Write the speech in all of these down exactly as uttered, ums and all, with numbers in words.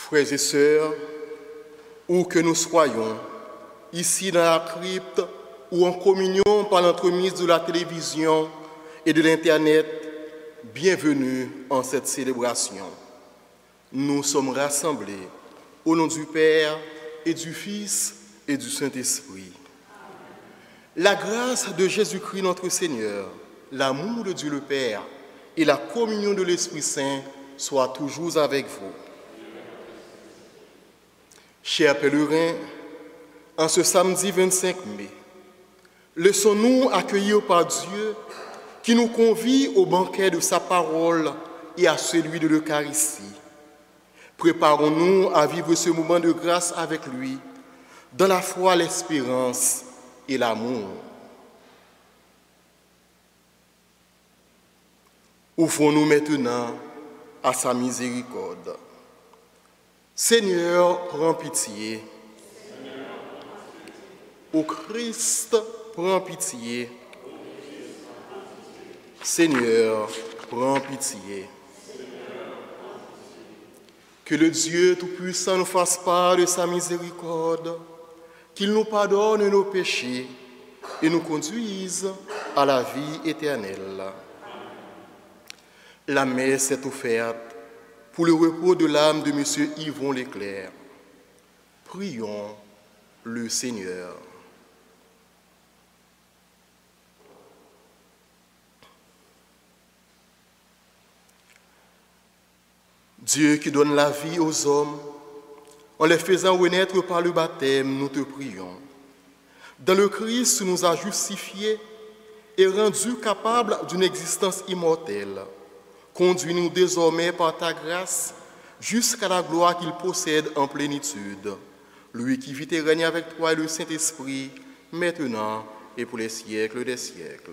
Frères et sœurs, où que nous soyons, ici dans la crypte ou en communion par l'entremise de la télévision et de l'Internet, bienvenue en cette célébration. Nous sommes rassemblés au nom du Père et du Fils et du Saint-Esprit. La grâce de Jésus-Christ notre Seigneur, l'amour de Dieu le Père et la communion de l'Esprit Saint soient toujours avec vous. Chers pèlerins, en ce samedi vingt-cinq mai, laissons-nous accueillir par Dieu qui nous convie au banquet de sa parole et à celui de l'Eucharistie. Préparons-nous à vivre ce moment de grâce avec lui, dans la foi, l'espérance et l'amour. Ouvrons-nous maintenant à sa miséricorde. Seigneur, prends pitié. Au Christ, prends pitié. Seigneur, prends pitié. Que le Dieu Tout-Puissant nous fasse part de sa miséricorde, qu'il nous pardonne nos péchés et nous conduise à la vie éternelle. La messe est offerte pour le repos de l'âme de M. Yvon Leclerc. Prions le Seigneur. Dieu qui donne la vie aux hommes, en les faisant renaître par le baptême, nous te prions. Dans le Christ, tu nous as justifiés et rendus capables d'une existence immortelle. Conduis-nous désormais par ta grâce jusqu'à la gloire qu'il possède en plénitude. Lui qui vit et règne avec toi et le Saint-Esprit, maintenant et pour les siècles des siècles.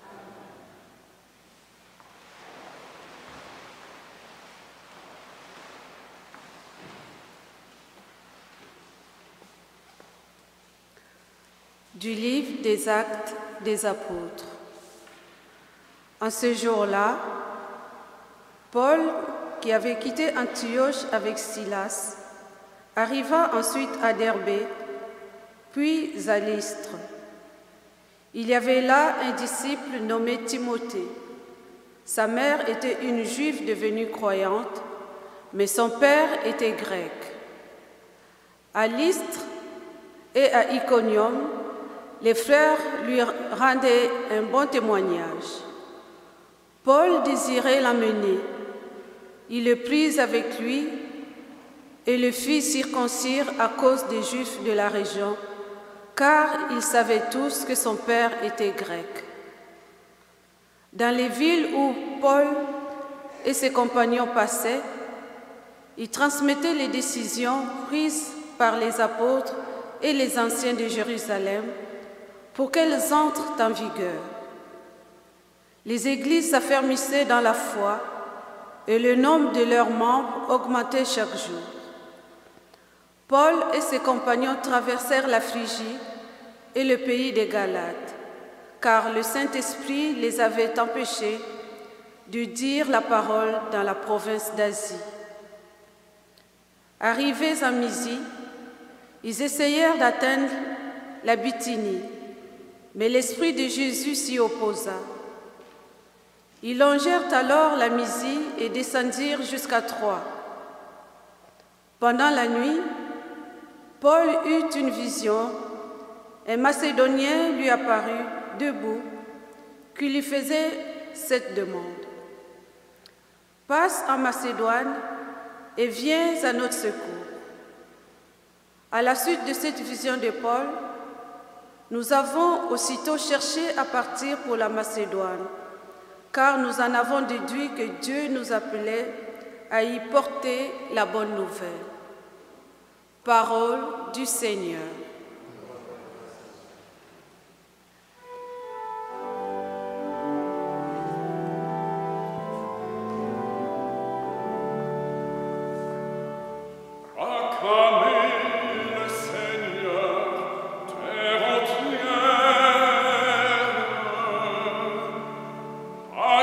Du livre des Actes des Apôtres. En ce jour-là, Paul, qui avait quitté Antioche avec Silas, arriva ensuite à Derbé, puis à Lystre. Il y avait là un disciple nommé Timothée. Sa mère était une juive devenue croyante, mais son père était grec. À Lystre et à Iconium, les frères lui rendaient un bon témoignage. Paul désirait l'emmener. Il le prit avec lui et le fit circoncire à cause des Juifs de la région, car ils savaient tous que son père était grec. Dans les villes où Paul et ses compagnons passaient, il transmettait les décisions prises par les apôtres et les anciens de Jérusalem pour qu'elles entrent en vigueur. Les églises s'affermissaient dans la foi et le nombre de leurs membres augmentait chaque jour. Paul et ses compagnons traversèrent la Phrygie et le pays des Galates, car le Saint-Esprit les avait empêchés de dire la parole dans la province d'Asie. Arrivés en Mysie, ils essayèrent d'atteindre la Bithynie, mais l'Esprit de Jésus s'y opposa. Ils longèrent alors la Mysie et descendirent jusqu'à Troie. Pendant la nuit, Paul eut une vision. Un Macédonien lui apparut, debout, qui lui faisait cette demande. « Passe en Macédoine et viens à notre secours. » À la suite de cette vision de Paul, nous avons aussitôt cherché à partir pour la Macédoine, car nous en avons déduit que Dieu nous appelait à y porter la bonne nouvelle. Parole du Seigneur.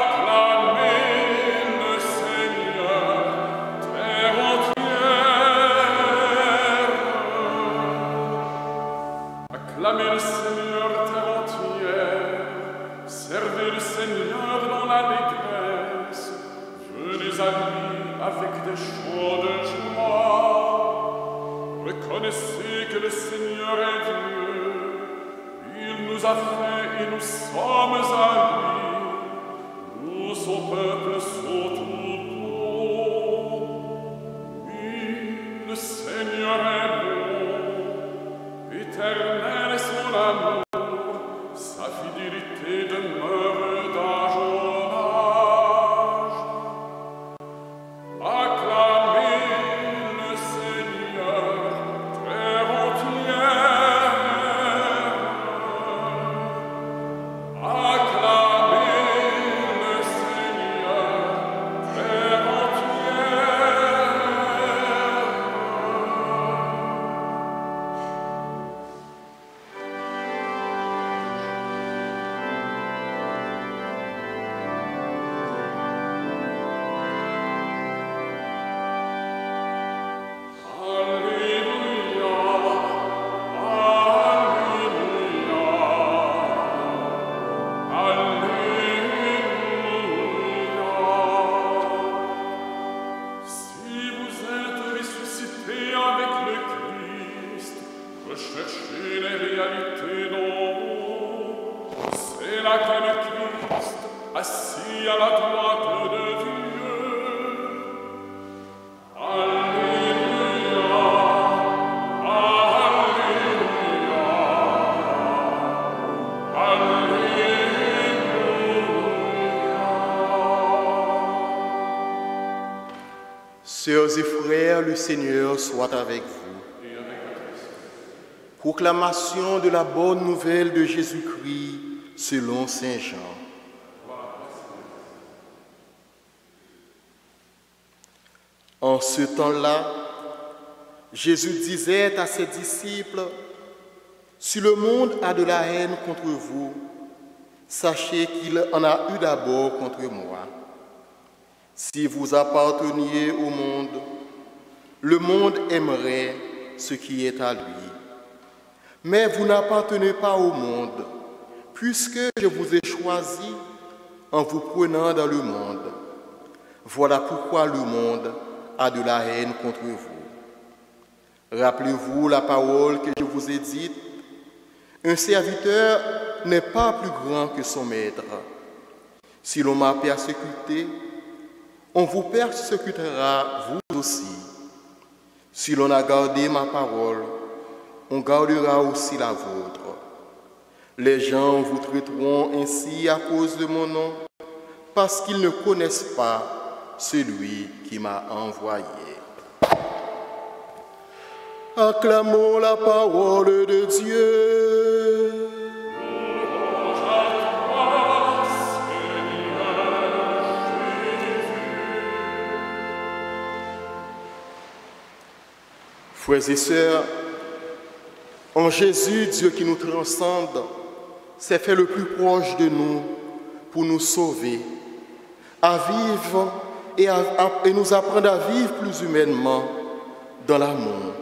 Acclamez le Seigneur, terre entière. le Seigneur dans la détresse. Venez à lui avec des chants de joie. Reconnaissez que le Seigneur est Dieu. Il nous a fait et nous sommes à lui. Nous, son peuple, son troupeau. Oui, le Seigneur est bon. Éternel est son amour. Sa fidélité demeure d'âge en âge. Acclamez le Seigneur, terre entière. Acclamez le Seigneur, terre entière. Recherchez les réalités d'en haut. C'est là qu'est le Christ, assis à la droite de Dieu. Alléluia, Alléluia, Alléluia. Sœurs et frères, le Seigneur soit avec vous. Proclamation de la bonne nouvelle de Jésus-Christ selon saint Jean. En ce temps-là, Jésus disait à ses disciples, « Si le monde a de la haine contre vous, sachez qu'il en a eu d'abord contre moi. Si vous apparteniez au monde, le monde aimerait ce qui est à lui. Mais vous n'appartenez pas au monde, puisque je vous ai choisi en vous prenant dans le monde. Voilà pourquoi le monde a de la haine contre vous. Rappelez-vous la parole que je vous ai dite, un serviteur n'est pas plus grand que son maître. Si l'on m'a persécuté, on vous persécutera vous aussi. Si l'on a gardé ma parole, on gardera aussi la vôtre. Les gens vous traiteront ainsi à cause de mon nom, parce qu'ils ne connaissent pas celui qui m'a envoyé. Acclamons la parole de Dieu. Frères et sœurs, en Jésus, Dieu qui nous transcende, s'est fait le plus proche de nous pour nous sauver, à vivre et, à, à, et nous apprendre à vivre plus humainement dans l'amour.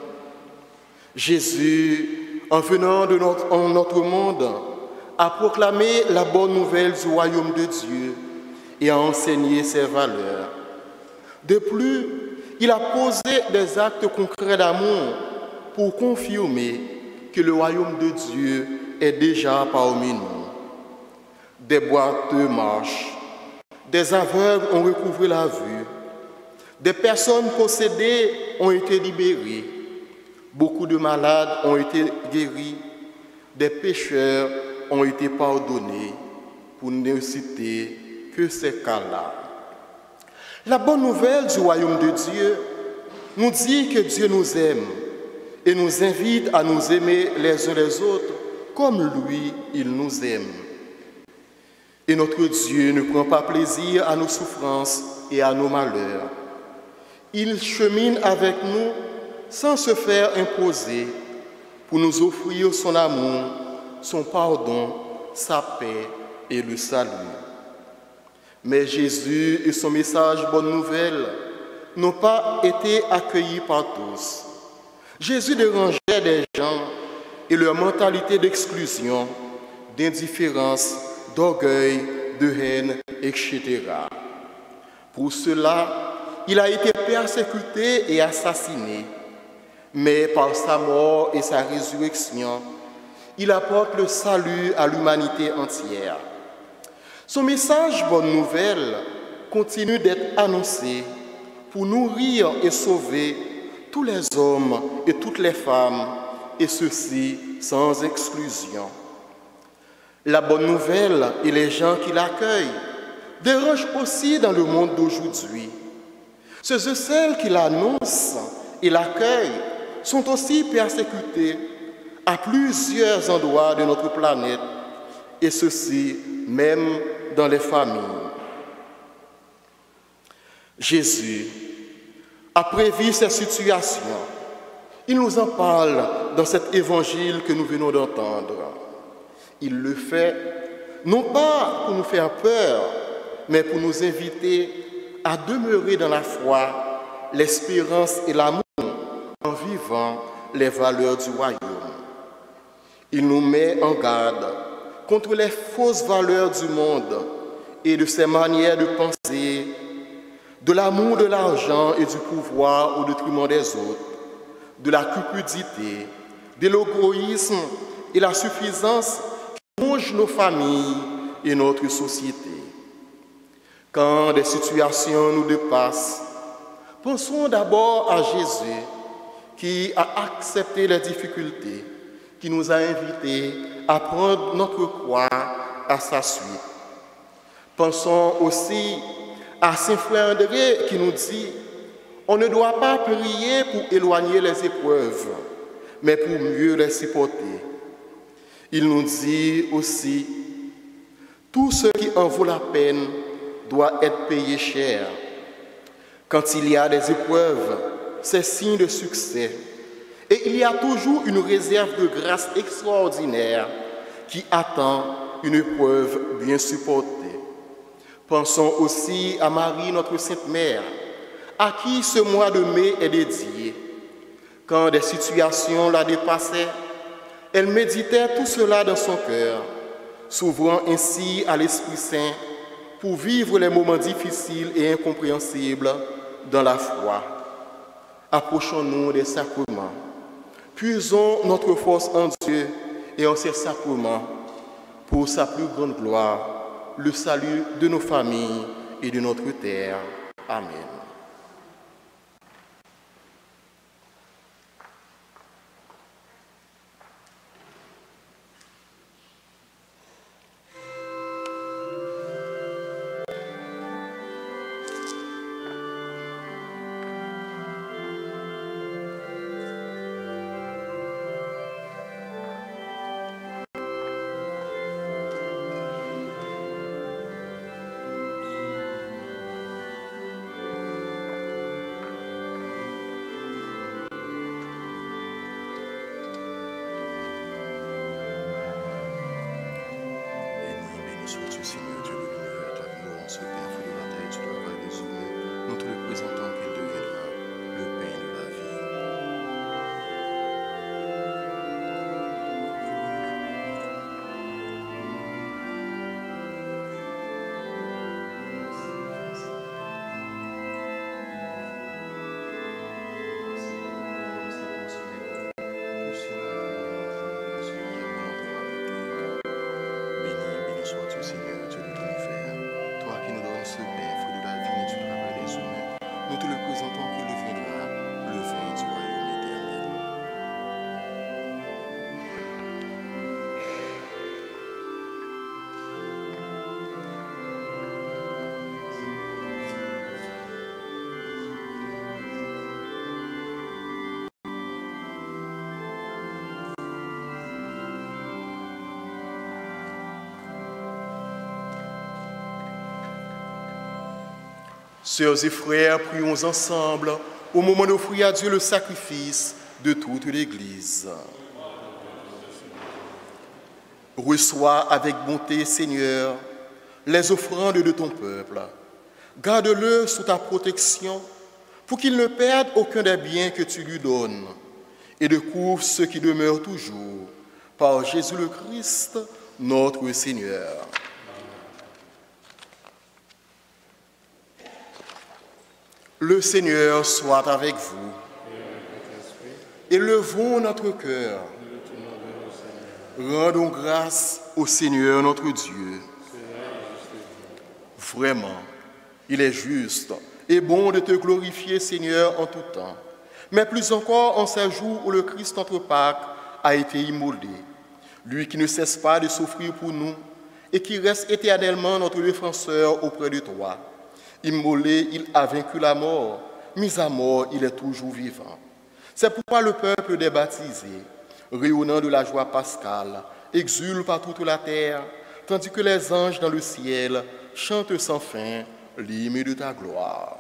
Jésus, en venant de notre, en notre monde, a proclamé la bonne nouvelle du royaume de Dieu et a enseigné ses valeurs. De plus, il a posé des actes concrets d'amour pour confirmer que le royaume de Dieu est déjà parmi nous. Des boiteux marchent, des aveugles ont recouvré la vue, des personnes possédées ont été libérées, beaucoup de malades ont été guéris, des pécheurs ont été pardonnés, pour ne citer que ces cas-là. La bonne nouvelle du royaume de Dieu nous dit que Dieu nous aime et nous invite à nous aimer les uns les autres comme lui, il nous aime. Et notre Dieu ne prend pas plaisir à nos souffrances et à nos malheurs. Il chemine avec nous sans se faire imposer pour nous offrir son amour, son pardon, sa paix et le salut. Mais Jésus et son message bonne nouvelle n'ont pas été accueillis par tous. Jésus dérangeait des gens et leur mentalité d'exclusion, d'indifférence, d'orgueil, de haine, et cetera. Pour cela, il a été persécuté et assassiné, mais par sa mort et sa résurrection, il apporte le salut à l'humanité entière. Son message, bonne nouvelle, continue d'être annoncé pour nourrir et sauver tous les hommes et toutes les femmes, et ceci sans exclusion. La bonne nouvelle et les gens qui l'accueillent dérangent aussi dans le monde d'aujourd'hui. Ceux et celles qui l'annoncent et l'accueillent sont aussi persécutés à plusieurs endroits de notre planète, et ceci même dans les familles. Jésus a prévu ces situations. Il nous en parle dans cet évangile que nous venons d'entendre. Il le fait non pas pour nous faire peur, mais pour nous inviter à demeurer dans la foi, l'espérance et l'amour en vivant les valeurs du royaume. Il nous met en garde contre les fausses valeurs du monde et de ses manières de penser, de l'amour de l'argent et du pouvoir au détriment des autres, de la cupidité, de l'égoïsme et la suffisance qui rongent nos familles et notre société. Quand des situations nous dépassent, pensons d'abord à Jésus qui a accepté les difficultés, qui nous a invités à prendre notre croix à sa suite. Pensons aussi à Saint Frère André qui nous dit « On ne doit pas prier pour éloigner les épreuves, mais pour mieux les supporter. » Il nous dit aussi « Tout ce qui en vaut la peine doit être payé cher. Quand il y a des épreuves, c'est signe de succès. Et il y a toujours une réserve de grâce extraordinaire qui attend une épreuve bien supportée. » Pensons aussi à Marie, notre Sainte Mère, à qui ce mois de mai est dédié. Quand des situations la dépassaient, elle méditait tout cela dans son cœur, s'ouvrant ainsi à l'Esprit Saint pour vivre les moments difficiles et incompréhensibles dans la foi. Approchons-nous des sacrements. Puisons notre force en Dieu et en ses sacrements pour sa plus grande gloire, le salut de nos familles et de notre terre. Amen. Sœurs et frères, prions ensemble au moment d'offrir à Dieu le sacrifice de toute l'Église. Reçois avec bonté, Seigneur, les offrandes de ton peuple. Garde-le sous ta protection pour qu'il ne perde aucun des biens que tu lui donnes et de couvre ceux qui demeurent toujours par Jésus le Christ, notre Seigneur. Le Seigneur soit avec vous. Élevons notre cœur. Rendons grâce au Seigneur notre Dieu. Vraiment, il est juste et bon de te glorifier, Seigneur, en tout temps. Mais plus encore en ces jours où le Christ, notre Pâques, a été immolé. Lui qui ne cesse pas de souffrir pour nous et qui reste éternellement notre défenseur auprès de toi. Immolé, il a vaincu la mort. Mis à mort, il est toujours vivant. C'est pourquoi le peuple des baptisés, rayonnant de la joie pascale, exulte par toute la terre, tandis que les anges dans le ciel chantent sans fin l'hymne de ta gloire.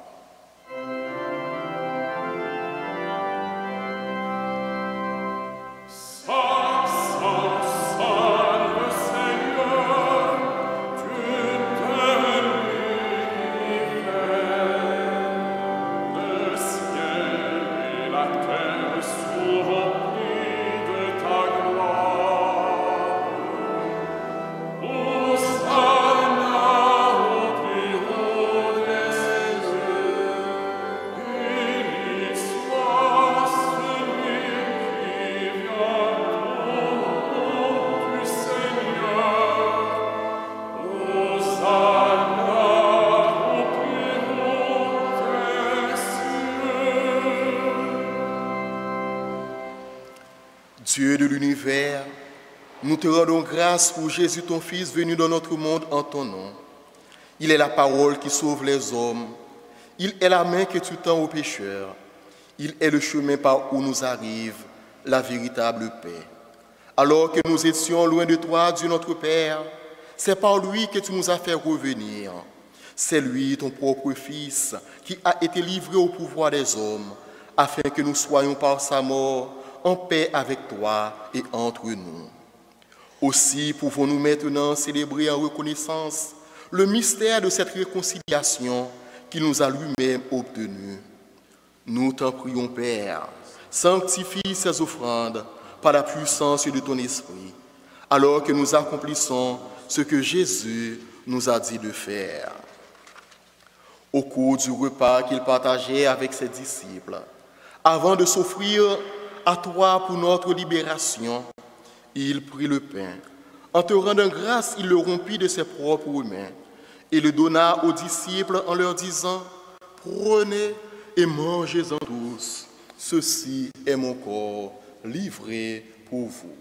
Dieu de l'univers, nous te rendons grâce pour Jésus, ton Fils, venu dans notre monde en ton nom. Il est la parole qui sauve les hommes. Il est la main que tu tends aux pécheurs. Il est le chemin par où nous arrive la véritable paix. Alors que nous étions loin de toi, Dieu notre Père, c'est par lui que tu nous as fait revenir. C'est lui, ton propre Fils, qui a été livré au pouvoir des hommes, afin que nous soyons par sa mort en paix avec toi et entre nous. Aussi pouvons-nous maintenant célébrer en reconnaissance le mystère de cette réconciliation qu'il nous a lui-même obtenue. Nous t'en prions, Père, sanctifie ces offrandes par la puissance de ton esprit, alors que nous accomplissons ce que Jésus nous a dit de faire. Au cours du repas qu'il partageait avec ses disciples, avant de s'offrir à toi pour notre libération, il prit le pain. En te rendant grâce, il le rompit de ses propres mains et le donna aux disciples en leur disant: prenez et mangez-en tous. Ceci est mon corps livré pour vous.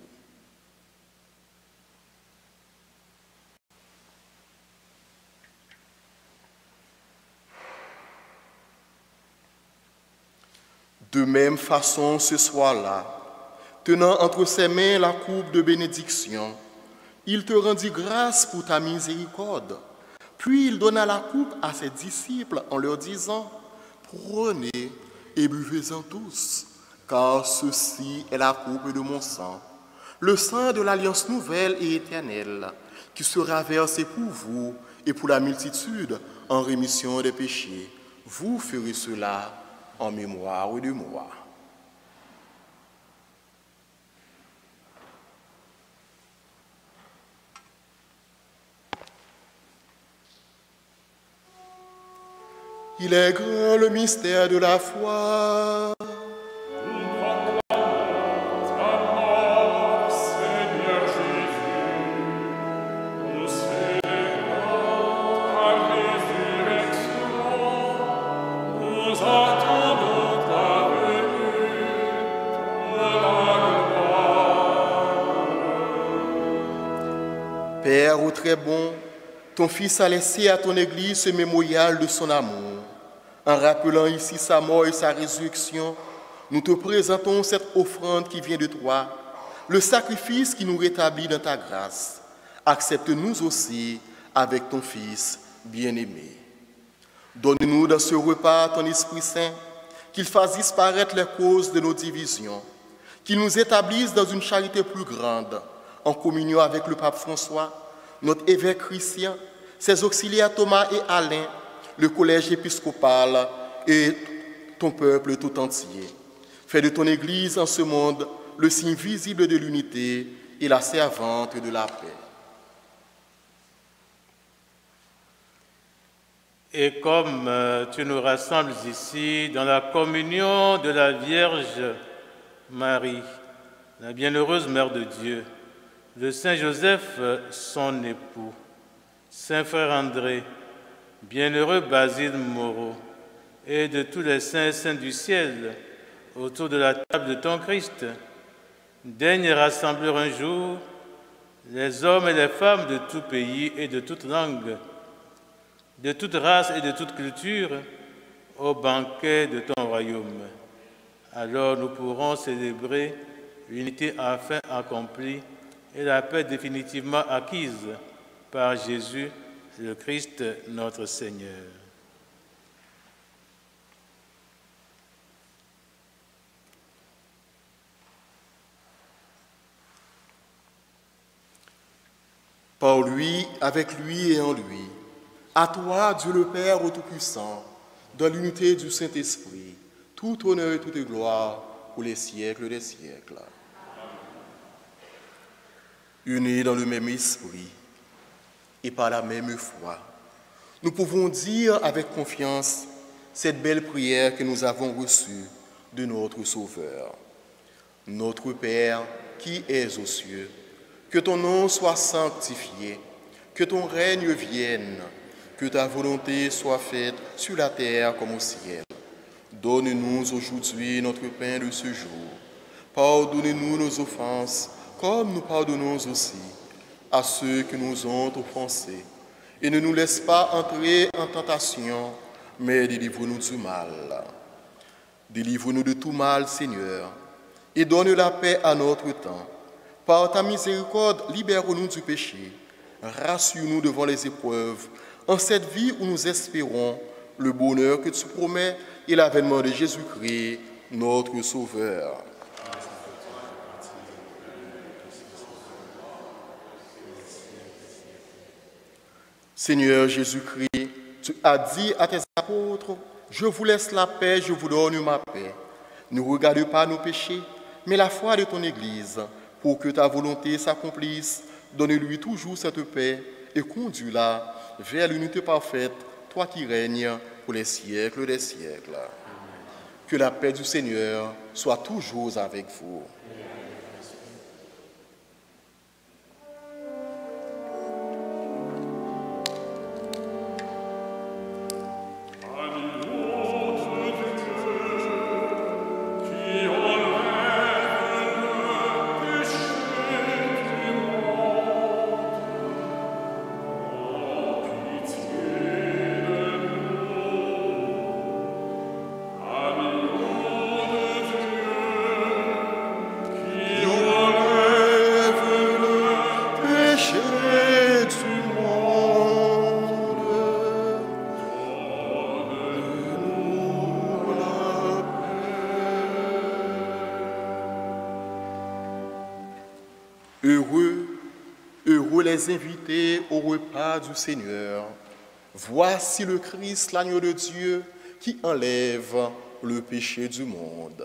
De même façon, ce soir-là, tenant entre ses mains la coupe de bénédiction, il te rendit grâce pour ta miséricorde. Puis il donna la coupe à ses disciples en leur disant: prenez et buvez-en tous, car ceci est la coupe de mon sang, le sang de l'alliance nouvelle et éternelle, qui sera versé pour vous et pour la multitude en rémission des péchés. Vous ferez cela en mémoire de moi. Il est grand le mystère de la foi. Père, ô très bon, ton Fils a laissé à ton Église ce mémorial de son amour. En rappelant ici sa mort et sa résurrection, nous te présentons cette offrande qui vient de toi, le sacrifice qui nous rétablit dans ta grâce. Accepte-nous aussi avec ton Fils bien-aimé. Donne-nous dans ce repas ton Esprit Saint, qu'il fasse disparaître les causes de nos divisions, qu'il nous établisse dans une charité plus grande, en communion avec le pape François, notre évêque Christian, ses auxiliaires Thomas et Alain, le collège épiscopal et ton peuple tout entier. Fais de ton Église en ce monde le signe visible de l'unité et la servante de la paix. Et comme euh, tu nous rassembles ici dans la communion de la Vierge Marie, la bienheureuse Mère de Dieu, de Saint Joseph, son époux, Saint Frère André, bienheureux Basile Moreau, et de tous les saints et saintes du ciel, autour de la table de ton Christ, daigne rassembler un jour les hommes et les femmes de tout pays et de toute langue, de toute race et de toute culture, au banquet de ton royaume. Alors nous pourrons célébrer l'unité enfin accomplie et la paix définitivement acquise par Jésus, le Christ, notre Seigneur. Par lui, avec lui et en lui, à toi, Dieu le Père Tout-Puissant, dans l'unité du Saint-Esprit, tout honneur et toute gloire pour les siècles des siècles. Unis dans le même esprit et par la même foi, nous pouvons dire avec confiance cette belle prière que nous avons reçue de notre Sauveur. Notre Père qui es aux cieux, que ton nom soit sanctifié, que ton règne vienne, que ta volonté soit faite sur la terre comme au ciel. Donne-nous aujourd'hui notre pain de ce jour. Pardonne-nous nos offenses, comme nous pardonnons aussi à ceux qui nous ont offensés. Et ne nous laisse pas entrer en tentation, mais délivre-nous du mal. Délivre-nous de tout mal, Seigneur, et donne la paix à notre temps. Par ta miséricorde, libère-nous du péché. Rassure-nous devant les épreuves, en cette vie où nous espérons le bonheur que tu promets et l'avènement de Jésus-Christ, notre Sauveur. Seigneur Jésus-Christ, tu as dit à tes apôtres, « Je vous laisse la paix, je vous donne ma paix. Ne regarde pas nos péchés, mais la foi de ton Église, pour que ta volonté s'accomplisse. Donne-lui toujours cette paix et conduis-la vers l'unité parfaite, toi qui règnes pour les siècles des siècles. » Que la paix du Seigneur soit toujours avec vous. Heureux, heureux les invités au repas du Seigneur. Voici le Christ, l'agneau de Dieu, qui enlève le péché du monde.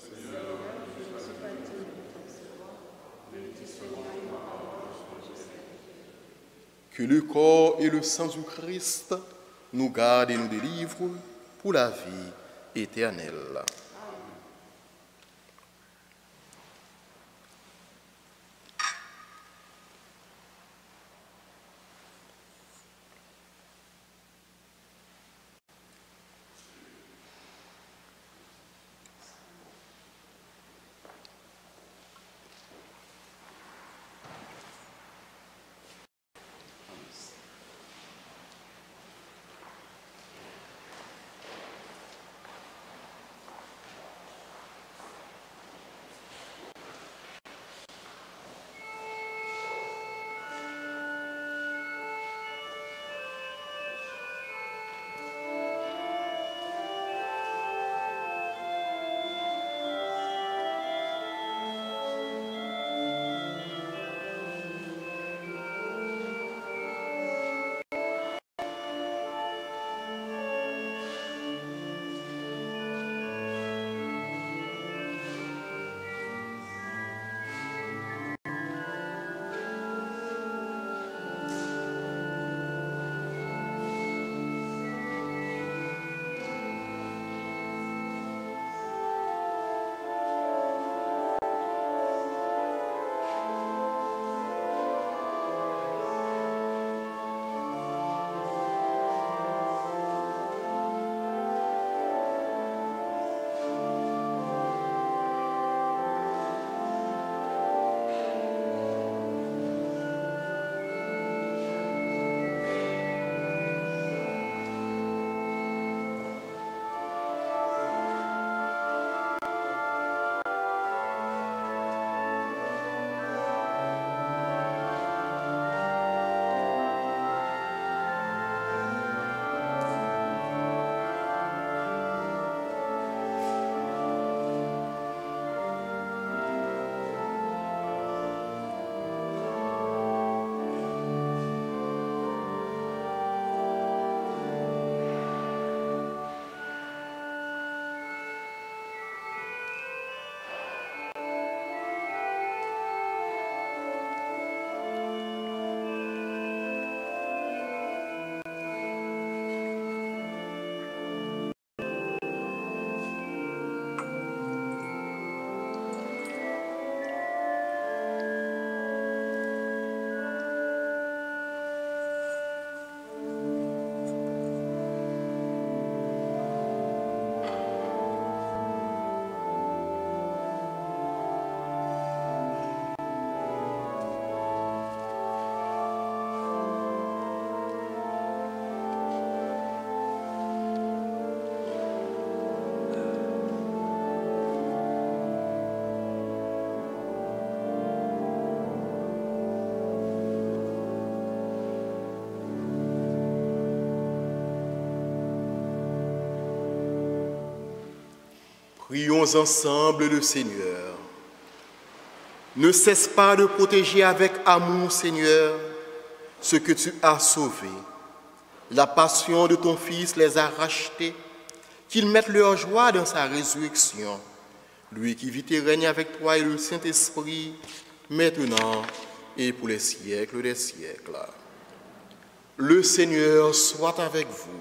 Que le corps et le sang du Christ nous gardent et nous délivrent pour la vie éternelle. Prions ensemble le Seigneur. Ne cesse pas de protéger avec amour, Seigneur, ce que tu as sauvé. La passion de ton Fils les a rachetés, qu'ils mettent leur joie dans sa résurrection. Lui qui vit et règne avec toi et le Saint-Esprit, maintenant et pour les siècles des siècles. Le Seigneur soit avec vous.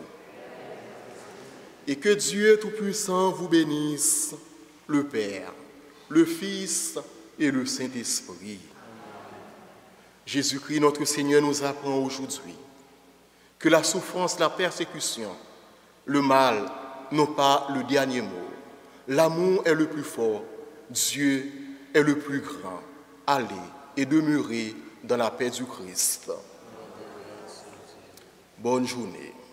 Et que Dieu Tout-Puissant vous bénisse, le Père, le Fils et le Saint-Esprit. Jésus-Christ, notre Seigneur, nous apprend aujourd'hui que la souffrance, la persécution, le mal n'ont pas le dernier mot. L'amour est le plus fort, Dieu est le plus grand. Allez et demeurez dans la paix du Christ. Bonne journée.